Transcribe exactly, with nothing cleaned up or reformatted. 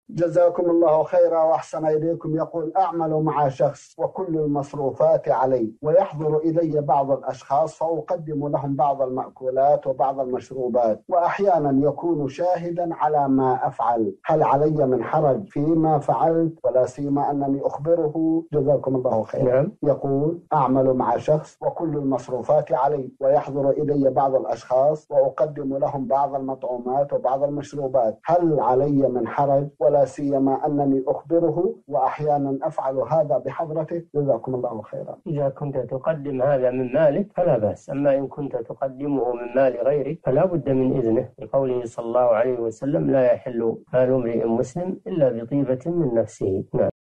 جزاكم الله خيرا وأحسن إليكم. يقول: أعمل مع شخص وكل المصروفات علي، ويحضر إلي بعض الأشخاص فأقدم لهم بعض المأكولات وبعض المشروبات، وأحيانا يكون شاهدا على ما أفعل، هل علي من حرج فيما فعلت؟ ولا سيما أنني أخبره. جزاكم الله خيرا. نعم. يقول: أعمل مع شخص وكل المصروفات علي، ويحضر إلي بعض الأشخاص وأقدم لهم بعض المطعومات وبعض المشروبات، هل علي من حرج؟ ولا سيما أنني أخبره وأحيانا أفعل هذا بحضرته. جزاكم الله خيرا. إذا كنت تقدم هذا من مالك فلا بأس، أما إن كنت تقدمه من مال غيرك فلا بد من إذنه، لقوله صلى الله عليه وسلم: لا يحل مال امرئ مسلم إلا بطيبة من نفسه. نعم.